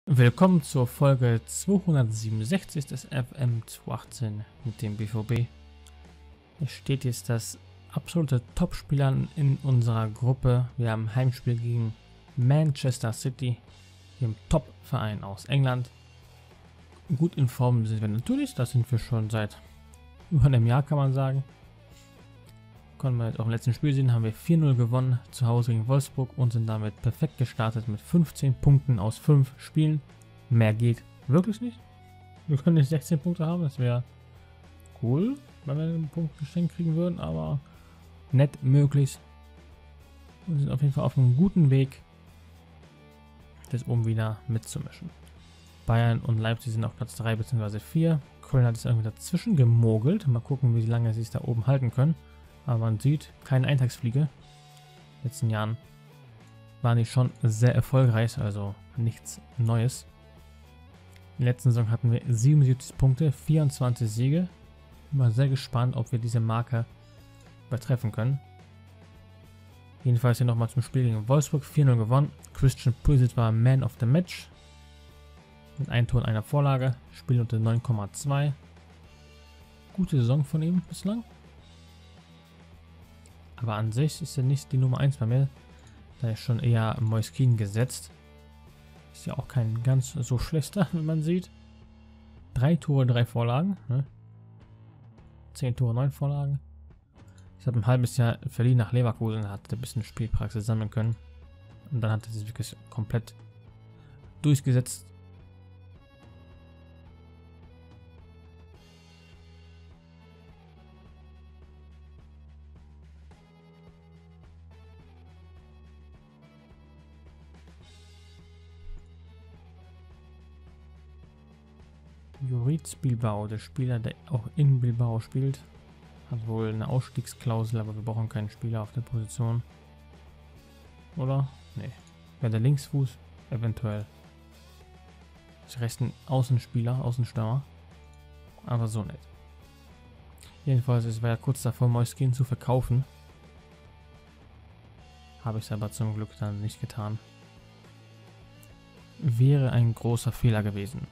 Willkommen zur Folge 267 des FM 218 mit dem BVB. Es steht jetzt das absolute Topspieler in unserer Gruppe. Wir haben ein Heimspiel gegen Manchester City, dem Top-Verein aus England. Gut in Form sind wir natürlich, das sind wir schon seit über einem Jahr, kann man sagen. Konnten wir jetzt auch im letzten Spiel sehen, haben wir 4-0 gewonnen zu Hause gegen Wolfsburg und sind damit perfekt gestartet mit 15 Punkten aus 5 Spielen. Mehr geht wirklich nicht. Wir können nicht 16 Punkte haben, das wäre cool, wenn wir einen Punkt geschenkt kriegen würden, aber nett möglich. Und sind auf jeden Fall auf einem guten Weg, das oben wieder mitzumischen. Bayern und Leipzig sind auf Platz 3 bzw. 4. Köln hat es irgendwie dazwischen gemogelt. Mal gucken, wie lange sie es da oben halten können. Aber man sieht, keine Eintagsfliege. In den letzten Jahren waren die schon sehr erfolgreich, also nichts Neues. In der letzten Saison hatten wir 77 Punkte, 24 Siege. Bin mal sehr gespannt, ob wir diese Marke übertreffen können. Jedenfalls hier nochmal zum Spiel gegen Wolfsburg, 4-0 gewonnen. Christian Pulisic war Man of the Match. Mit einem Tor und einer Vorlage. Spielnote 9,2. Gute Saison von ihm bislang. Aber an sich ist er nicht die Nummer 1 bei mir. Da ist schon eher Moise Kean gesetzt. Ist ja auch kein ganz so schlechter, wie man sieht. 3 Tore, 3 Vorlagen. Ne? 10 Tore, 9 Vorlagen. Ich habe ein halbes Jahr verliehen nach Leverkusen, hat ein bisschen Spielpraxis sammeln können. Und dann hat er sich wirklich komplett durchgesetzt. Juriz Bilbao, der Spieler, der auch in Bilbao spielt, hat wohl eine Ausstiegsklausel, aber wir brauchen keinen Spieler auf der Position. Oder? Nee. Wäre der Linksfuß? Eventuell. Ich rechts ein Außenspieler, Außenstürmer. Aber so nicht. Jedenfalls, es war ja kurz davor, Moise Kean zu verkaufen. Habe ich es aber zum Glück dann nicht getan. Wäre ein großer Fehler gewesen.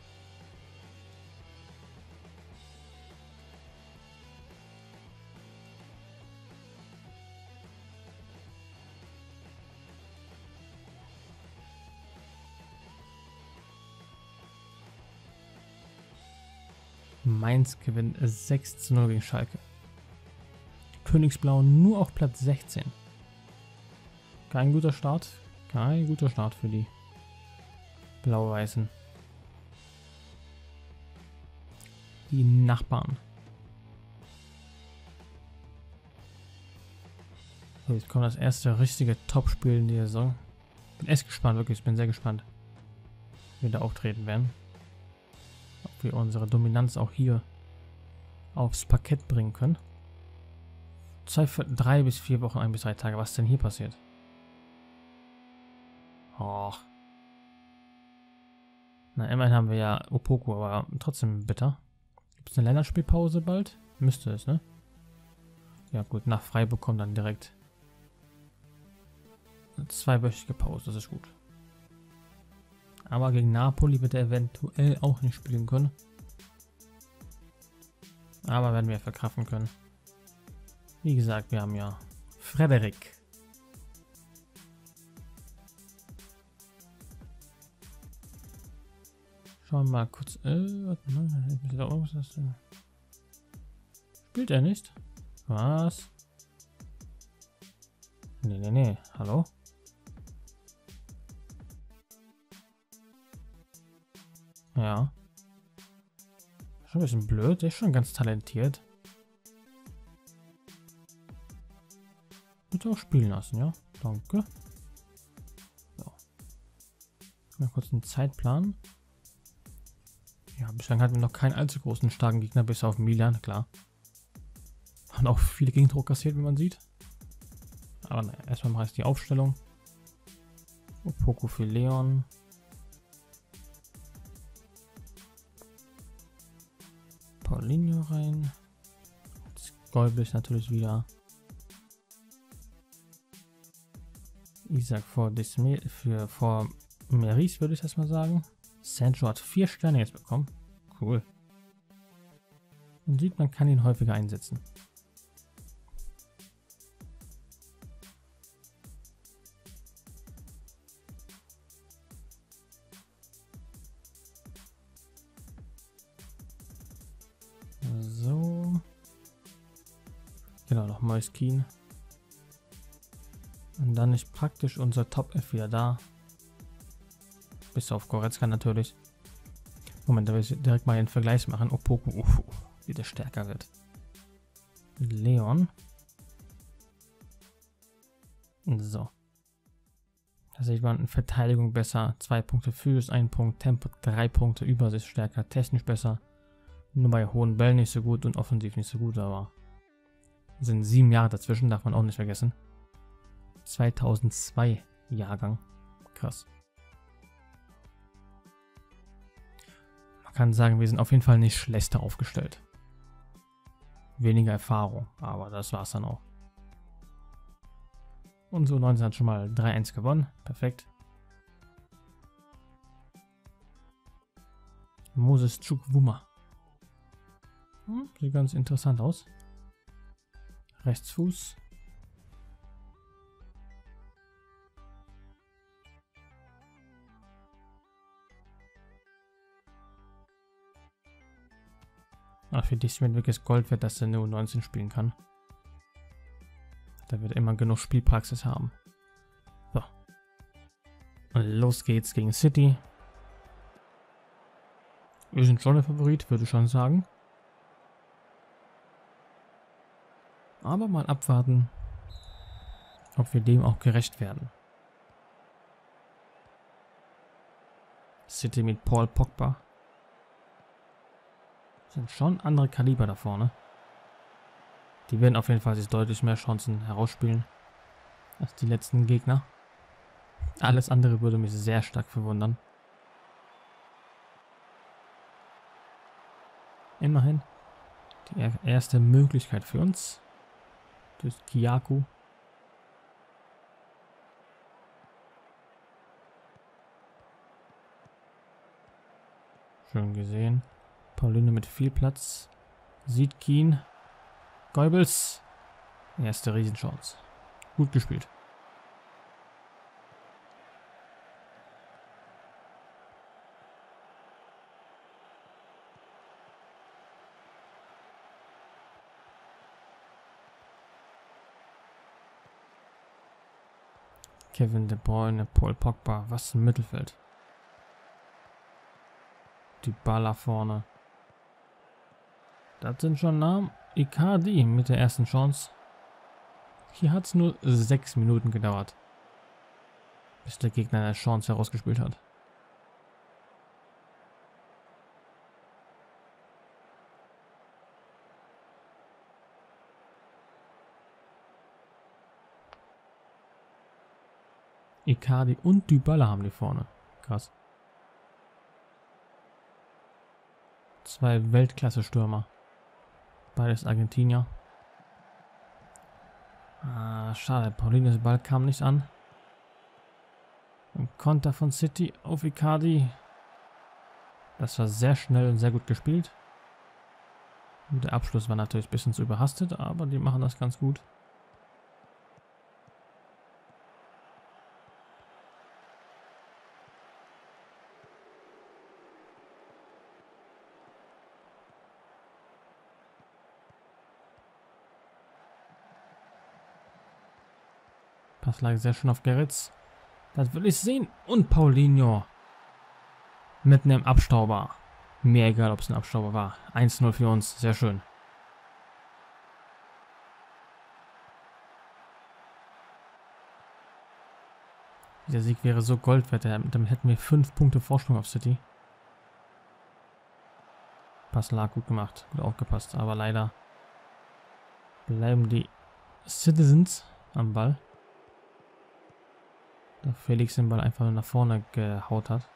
Mainz gewinnt 6:0 gegen Schalke. Königsblau nur auf Platz 16. Kein guter Start. Kein guter Start für die Blau-Weißen. Die Nachbarn. So, jetzt kommt das erste richtige Topspiel in der Saison. Bin echt gespannt, wirklich. Ich bin sehr gespannt, wie wir da auftreten werden. Ob wir unsere Dominanz auch hier aufs Parkett bringen können. 3 bis 4 Wochen, 1 bis 3 Tage. Was ist denn hier passiert? Och. Na, immerhin haben wir ja Opoku, aber trotzdem bitter. Gibt es eine Länderspielpause bald? Müsste es, ne? Ja gut, nach Freiburg kommt dann direkt eine 2-wöchige Pause, das ist gut. Aber gegen Napoli wird er eventuell auch nicht spielen können. Aber werden wir verkraften können. Wie gesagt, wir haben ja Frederik. Schauen wir mal kurz. Spielt er nicht? Was? Nee. Hallo? Ja. Schon ein bisschen blöd. Der ist schon ganz talentiert. Bitte auch spielen lassen, ja? Danke. So. Mal kurz einen Zeitplan. Ja, bislang hatten wir noch keinen allzu großen starken Gegner, bis auf Milan, klar. Haben auch viele Gegendruck kassiert, wie man sieht. Aber naja, erstmal mache ich die Aufstellung. Opoku für Leon. Paulinho rein. Golbis natürlich wieder. Isak vor Meris würde ich das mal sagen. Sancho hat 4 Sterne jetzt bekommen. Cool. Man sieht, man kann ihn häufiger einsetzen. So. Genau, noch Moise Kean. Und dann ist praktisch unser Top-F wieder da. Bis auf Goretzka natürlich. Moment, da will ich direkt mal einen Vergleich machen. Opoku, wie der stärker wird. Leon. So. Da sieht man in Verteidigung besser. 2 Punkte Physis, 1 Punkt Tempo, 3 Punkte Übersicht stärker, technisch besser. Nur bei hohen Bällen nicht so gut und offensiv nicht so gut, aber sind 7 Jahre dazwischen, darf man auch nicht vergessen. 2002 Jahrgang. Krass. Man kann sagen, wir sind auf jeden Fall nicht schlechter aufgestellt. Weniger Erfahrung, aber das war's dann auch. Und so 19 hat schon mal 3-1 gewonnen. Perfekt. Moses Chukwuma. Sieht ganz interessant aus. Rechtsfuß. Ach, für dich wird wirklich Gold wert, dass er nur 19 spielen kann. Da wird er immer genug Spielpraxis haben. So. Und los geht's gegen City. Wir sind schon der Favorit, würde ich schon sagen. Aber mal abwarten, ob wir dem auch gerecht werden. City mit Paul Pogba. Sind schon andere Kaliber da vorne. Die werden auf jeden Fall sich deutlich mehr Chancen herausspielen als die letzten Gegner. Alles andere würde mich sehr stark verwundern. Immerhin die erste Möglichkeit für uns. Durch Kiyaku. Schön gesehen. Paulinho mit viel Platz. Sieht Kean. Goebbels. Erste Riesenchance. Gut gespielt. Kevin De Bruyne, Paul Pogba. Was im Mittelfeld. Die Baller vorne. Das sind schon Namen. Icardi mit der ersten Chance. Hier hat es nur 6 Minuten gedauert, bis der Gegner eine Chance herausgespielt hat. Icardi und Dybala haben die vorne. Krass. 2 Weltklasse-Stürmer. Beides Argentinier. Schade, Paulinhos Ball kam nicht an. Ein Konter von City auf Icardi. Das war sehr schnell und sehr gut gespielt. Und der Abschluss war natürlich ein bisschen zu überhastet, aber die machen das ganz gut. Pass lag sehr schön auf Gerritz. Das will ich sehen. Und Paulinho. Mit einem Abstauber. Mir egal, ob es ein Abstauber war. 1-0 für uns. Sehr schön. Dieser Sieg wäre so Gold wert. Damit hätten wir 5 Punkte Vorsprung auf City. Pass lag gut gemacht. Gut aufgepasst. Aber leider bleiben die Citizens am Ball. Da Felix den Ball einfach nach vorne gehaut hat.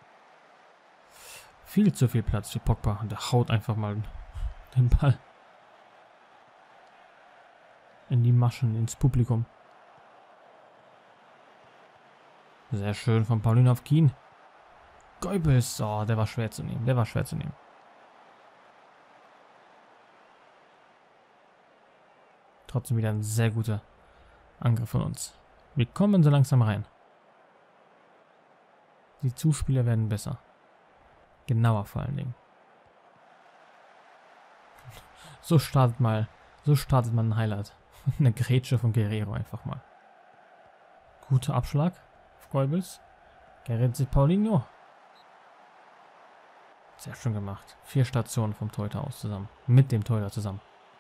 Viel zu viel Platz für Pogba. Und der haut einfach mal den Ball in die Maschen, ins Publikum. Sehr schön von Paulinho auf Keane. Goebbels. Oh, der war schwer zu nehmen. Der war schwer zu nehmen. Trotzdem wieder ein sehr guter Angriff von uns. Wir kommen so langsam rein. Die Zuspieler werden besser. Genauer vor allen Dingen. So startet man ein Highlight. Eine Grätsche von Guerreiro einfach mal. Guter Abschlag auf Goebbels. Gerät sich Paulinho. Sehr schön gemacht. 4 Stationen vom Torhüter aus zusammen. Mit dem Torhüter zusammen.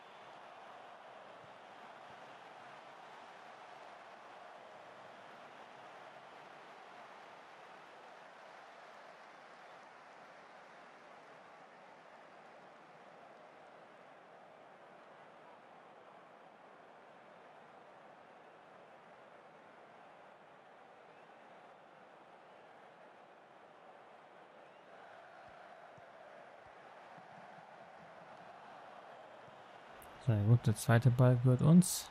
Sehr gut, der zweite Ball gehört uns.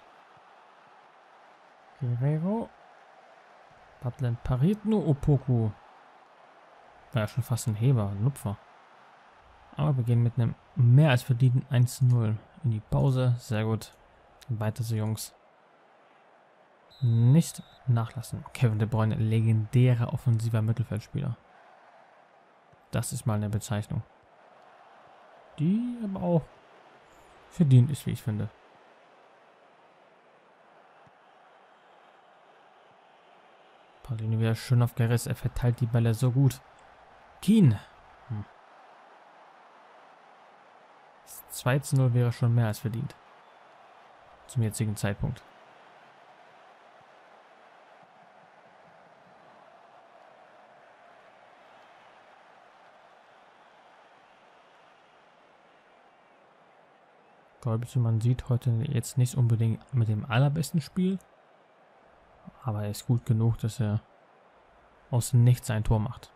Guerreiro. Butland pariert nur Opoku. War ja schon fast ein Heber, ein Lupfer. Aber wir gehen mit einem mehr als verdienten 1:0 in die Pause. Sehr gut. Weiter so, Jungs. Nicht nachlassen. Kevin De Bruyne, legendärer offensiver Mittelfeldspieler. Das ist mal eine Bezeichnung. Die aber auch verdient ist, wie ich finde. Paulinho wieder schön auf Gerres. Er verteilt die Bälle so gut. Keane. 2:0 wäre schon mehr als verdient. Zum jetzigen Zeitpunkt. Goebbels, man sieht, heute jetzt nicht unbedingt mit dem allerbesten Spiel. Aber er ist gut genug, dass er aus nichts ein Tor macht.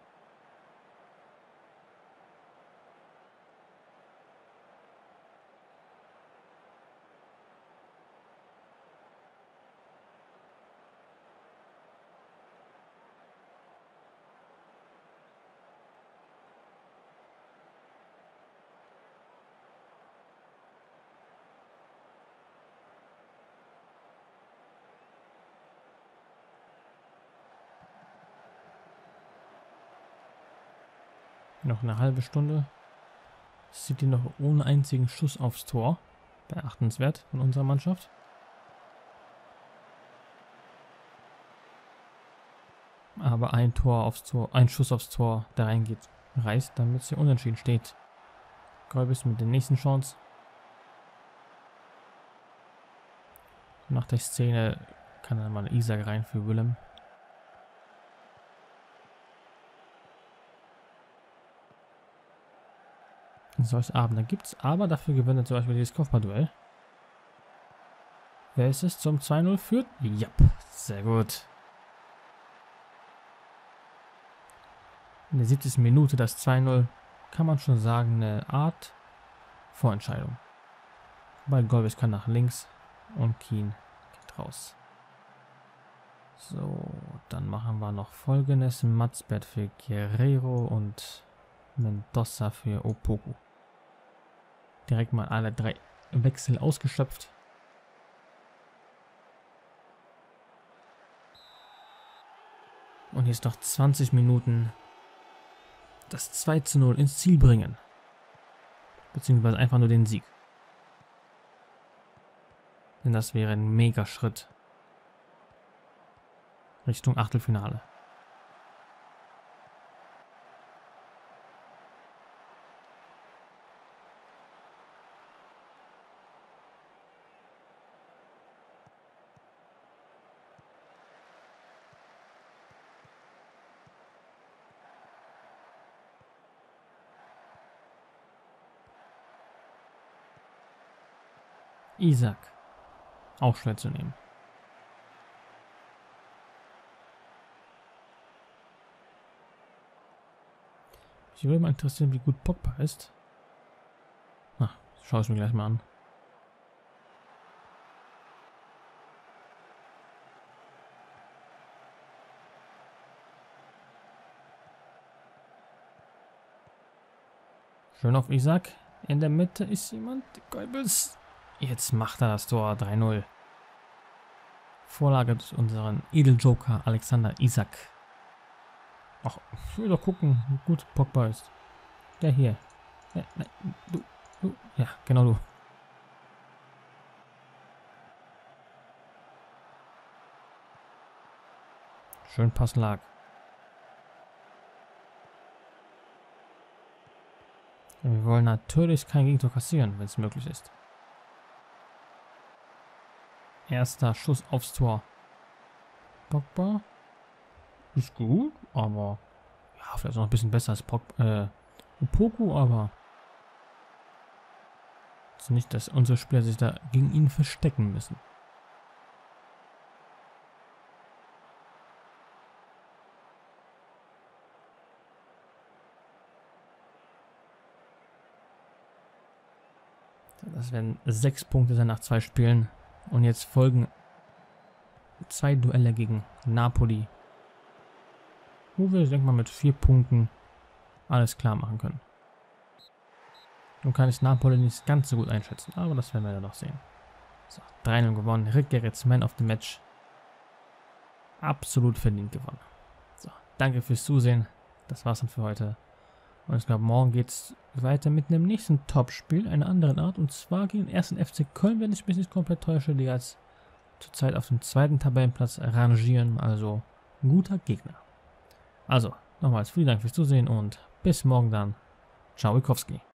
Noch eine halbe Stunde. City noch ohne einzigen Schuss aufs Tor. Beachtenswert von unserer Mannschaft. Aber ein Schuss aufs Tor, der reingeht, reißt, damit es hier unentschieden steht. Goebbels mit der nächsten Chance. Nach der Szene kann er mal Isak rein für Willem. Solche Abende gibt es, aber dafür gewinnt er zum Beispiel dieses Kopfballduell. Wer ist es zum 2:0 führt? Ja, sehr gut. In der 70. Minute das 2:0, kann man schon sagen, eine Art Vorentscheidung. Weil Goebbels kann nach links und Keane geht raus. So, dann machen wir noch folgendes. Matzbett für Guerreiro und Mendoza für Opoku. Direkt mal alle 3 Wechsel ausgeschöpft. Und jetzt noch 20 Minuten das 2:0 ins Ziel bringen. Beziehungsweise einfach nur den Sieg. Denn das wäre ein Mega-Schritt Richtung Achtelfinale. Isak. Auch schwer zu nehmen. Ich würde mal interessieren, wie gut Pogba ist. Ach, schaue ich mir gleich mal an. Schön auf Isak. In der Mitte ist jemand. Goebbels. Jetzt macht er das Tor. 3-0. Vorlage durch unseren Edeljoker Alexander Isak. Ach, ich will doch gucken, wie gut Pogba ist. Der hier. Nein, du. Ja, genau du. Schön Pass lag. Wir wollen natürlich kein Gegentor kassieren, wenn es möglich ist. Erster Schuss aufs Tor. Pogba. Ist gut, aber ja, vielleicht noch ein bisschen besser als Poku, aber also nicht, dass unsere Spieler sich da gegen ihn verstecken müssen. Das werden 6 Punkte sein nach 2 Spielen. Und jetzt folgen 2 Duelle gegen Napoli. Wo wir, denke mal, mit 4 Punkten alles klar machen können. Nun kann ich Napoli nicht ganz so gut einschätzen, aber das werden wir ja noch sehen. So, 3-0 gewonnen. Rick Gerrits Man of the Match. Absolut verdient gewonnen. So, danke fürs Zusehen. Das war's dann für heute. Und ich glaube, morgen geht es weiter mit einem nächsten Topspiel, einer anderen Art. Und zwar gegen den 1. FC Köln, wenn ich mich nicht komplett täusche, die als zurzeit auf dem 2. Tabellenplatz rangieren. Also ein guter Gegner. Also, nochmals vielen Dank fürs Zusehen und bis morgen dann. Ciao, Wikowski.